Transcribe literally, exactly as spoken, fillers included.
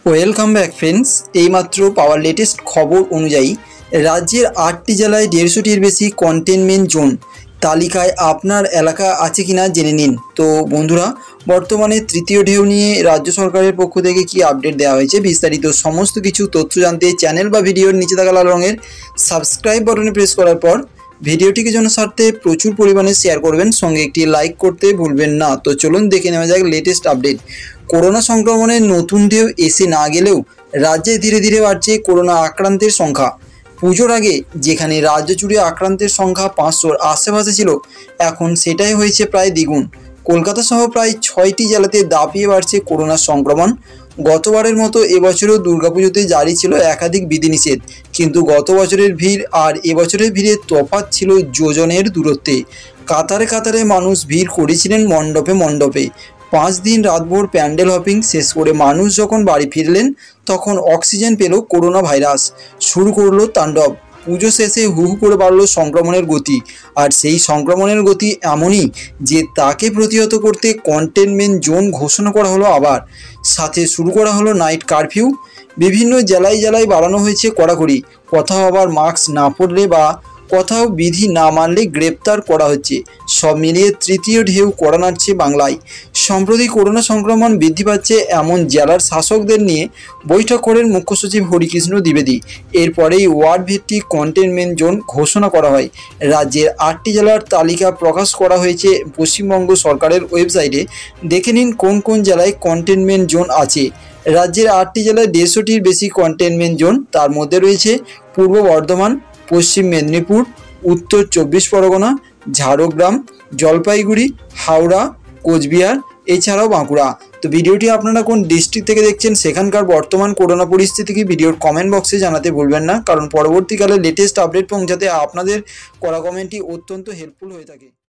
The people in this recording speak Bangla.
Welcome back friends. এইমাত্র পাওয়ার লেটেস্ট খবর অনুযায়ী রাজ্যের আটটি জেলায় দেড়শোটির বেশি কন্টেনমেন্ট জোন তালিকায় আপনার এলাকা আছে কিনা জেনে নিন। তো বন্ধুরা, বর্তমানে তৃতীয় ঢেউ নিয়ে রাজ্য সরকারের পক্ষ থেকে কি আপডেট দেওয়া হয়েছে, বিস্তারিত সমস্ত কিছু তথ্য জানতে চ্যানেল বা ভিডিওর নিচে থাকা লাল রঙের সাবস্ক্রাইব বাটনে প্রেস করার পর ভিডিওটিকে যেন সারতে প্রচুর পরিমাণে শেয়ার করবেন, সঙ্গে একটি লাইক করতে ভুলবেন না। তো চলুন দেখে নেওয়া যাক লেটেস্ট আপডেট। করোনা সংক্রমণের নতুন ঢেউ এসে না গেলেও রাজ্যে ধীরে ধীরে বাড়ছে করোনা আক্রান্তের সংখ্যা। পুজোর আগে যেখানে রাজ্য জুড়ে আক্রান্তের সংখ্যা পাঁচশোর আশেপাশে ছিল, এখন সেটাই হয়েছে প্রায় দ্বিগুণ। কলকাতা সহ প্রায় ছয়টি জেলাতে দাপিয়ে বাড়ছে করোনার সংক্রমণ। গতবারের মতো এবছরও দুর্গাপুজোতে জারি ছিল একাধিক বিধিনিষেধ, কিন্তু গত বছরের ভিড় আর এবছরের ভিড়ের তফাৎ ছিল যোজনের দূরত্বে। কাতারে কাতারে মানুষ ভিড় করেছিলেন মণ্ডপে মণ্ডপে। পাঁচ দিন রাতভর প্যান্ডেল হপিং শেষ করে মানুষ যখন বাড়ি ফিরলেন, তখন অক্সিজেন পেল করোনা ভাইরাস, শুরু করলো তাণ্ডব। পুজো শেষে হু হু করে বাড়ল সংক্রমণের গতি, আর সেই সংক্রমণের গতি এমনই যে তাকে প্রতিহত করতে কন্টেনমেন্ট জোন ঘোষণা করা হলো। আবার সাথে শুরু করা হলো নাইট কারফিউ। বিভিন্ন জেলায় জেলায় বাড়ানো হয়েছে কড়াকড়ি। কোথাও আবার মাস্ক না পরলে বা কোথাও বিধি না মানলে গ্রেপ্তার করা হচ্ছে। সব মিলিয়ে তৃতীয় ঢেউ কড়া নাড়ছে বাংলায়। সম্প্রতি করোনা সংক্রমণ বৃদ্ধি পাচ্ছে এমন জেলার শাসকদের নিয়ে বৈঠক করেন মুখ্য সচিব হরিকৃষ্ণ দ্বিবেদী। এরপরেই ওয়ার্ড ভিত্তিক কন্টেনমেন্ট জোন ঘোষণা করা হয়। রাজ্যের আটটি জেলার তালিকা প্রকাশ করা হয়েছে পশ্চিমবঙ্গ সরকারের ওয়েবসাইটে। দেখে নিন কোন কোন জেলায় কন্টেনমেন্ট জোন আছে। রাজ্যের আটটি জেলায় দেড়শোটির বেশি কন্টেনমেন্ট জোন। তার মধ্যে রয়েছে পূর্ব বর্ধমান, পশ্চিম মেদিনীপুর, উত্তর চব্বিশ পরগনা, ঝাড়গ্রাম, জলপাইগুড়ি, হাওড়া, কোচবিহার, এছাড়াও বাঁকুড়া। তো ভিডিওটি আপনারা কোন ডিস্ট্রিক্ট থেকে দেখছেন, সেখানকার বর্তমান করোনা পরিস্থিতি কি ভিডিওর কমেন্ট বক্সে জানাতে ভুলবেন না, কারণ পরবর্তীকালে লেটেস্ট আপডেট পৌঁছাতে আপনাদের করা কমেন্টটি অত্যন্ত হেল্পফুল হয়ে থাকে।